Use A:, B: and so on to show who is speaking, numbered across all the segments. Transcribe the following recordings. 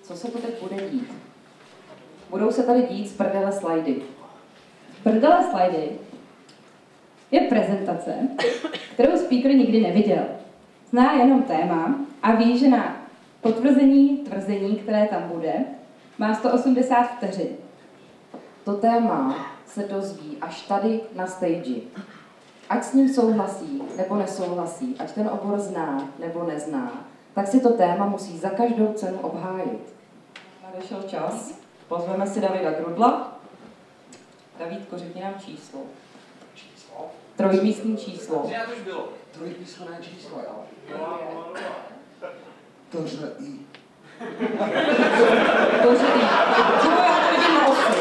A: co se to teď bude dít? Budou se tady dít z prdele slajdy.
B: Prdele slajdy je prezentace, kterou speaker nikdy neviděl. Zná jenom téma a ví, že na potvrzení tvrzení, které tam bude, má 180 vteřin.
A: To téma se dozví až tady na stage. Ať s ním souhlasí nebo nesouhlasí, ať ten obor zná nebo nezná, tak si to téma musí za každou cenu obhájit. Nadešel čas, pozveme si Davida Grudla. Davítko, řekni nám číslo.
C: Číslo?
A: Trojmístní číslo.
C: To už bylo. Trojpísmené číslo, jo? TŘI.
A: TŘI. Čemu já to vidím na osu?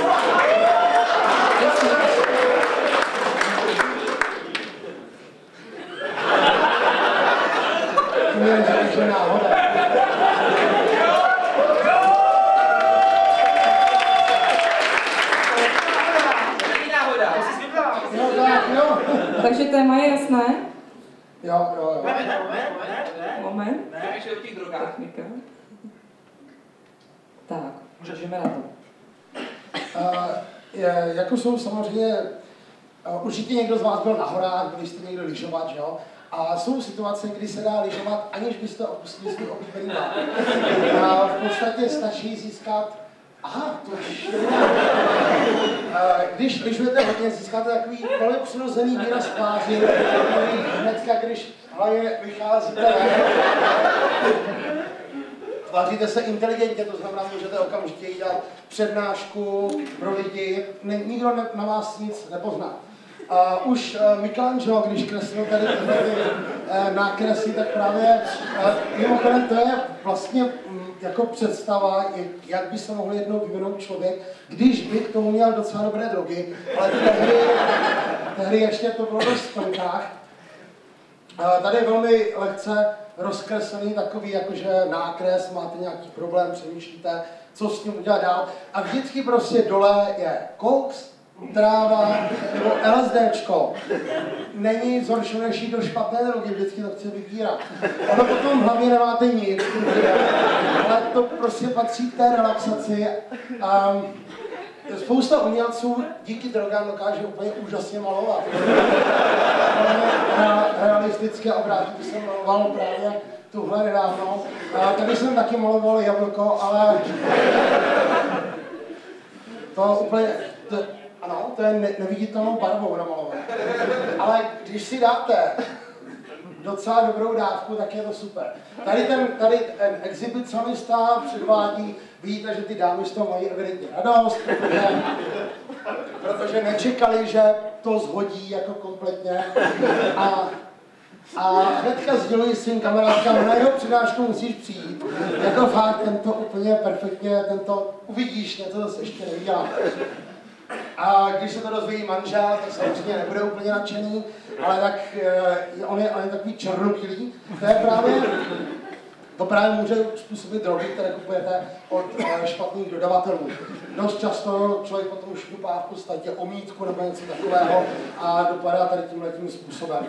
C: To je že náhoda.
A: Takže téma je jasné?
C: Jo.
A: Moment.
C: Ještě o těch drogách.
A: Technika. Tak, můžeme na to.
C: Jako jsou samozřejmě, určitě někdo z vás byl na horách, byli jste někdo lyžovat, že jo? A jsou situace, kdy se dá lyžovat, aniž byste opustili svůj oblíbený lák. V podstatě stačí získat, když lyžujete hodně, získáte takový velmi přirozený výraz tváři, který hnedka, když hlavně vycházíte, tváříte se inteligentně, to znamená, můžete okamžitě jít dát přednášku pro lidi, nikdo na vás nic nepozná. Už Michelangelo, když kreslil tady tyhle nákresy, tak právě mimochodem to je vlastně jako představa, jak by se mohl jednou vyvinout člověk, když by k tomu měl docela dobré drogy, ale tehdy ještě to bylo dost v tonkách. Tady je velmi lehce rozkreslený takový jakože nákres, máte nějaký problém, přemýšlíte, co s tím udělat dál. A vždycky prostě dole je koks, tráva nebo LSDčko. Není zhoršenější do špatné drogy, vždycky to chce vybírat. Ono potom hlavně nemáte nic, ale to prostě patří k té relaxaci. Spousta umělců díky drogám dokáže úplně úžasně malovat. Realistické obrázky jsem maloval právě tuhle nedávno. Tady jsem taky maloval jablko, ale to úplně... Ano, to je neviditelnou barvou namalovat. Ale když si dáte docela dobrou dávku, tak je to super. Tady ten exhibicionista předvádí, vidíte, že ty dámy z toho mají evidentně radost, protože nečekali, že to zhodí jako kompletně. A hnedka sděluji svým kamarádkám, na jeho přednášku musíš přijít. Jako fakt, tento úplně perfektně, tento uvidíš, něco zase ještě neviděl. A když se to dozví manžel, tak samozřejmě nebude úplně nadšený, ale tak on je takový černobílý. To právě může způsobit drogy, které kupujete od špatných dodavatelů. Dost často člověk potom šňupá v podstatě omítku nebo něco takového a dopadá tady tímhletím způsobem.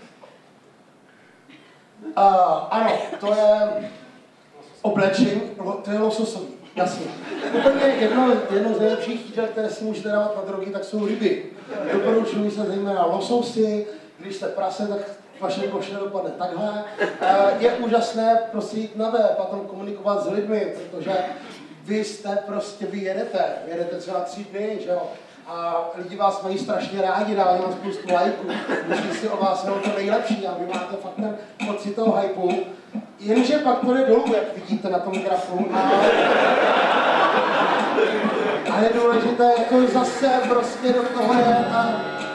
C: Ano, to je oblečení, to je lososový. Jasně. Úplně jedno z nejlepších jídel, které si můžete dávat na drogy, tak jsou ryby. Doporučuji se zejména lososy, když jste prase, tak vaše košile dopadne takhle. Je úžasné prostě jít na web a tam komunikovat s lidmi, protože vy jedete třeba 3 dny, že jo? A lidi vás mají strašně rádi, dávají vám spoustu lajků, myslí si o vás jenom to nejlepší a vy máte fakt ten pocit toho hypu. Jenže pak to jde dolů, jak vidíte na tom grafu. A je důležité jako zase prostě do toho je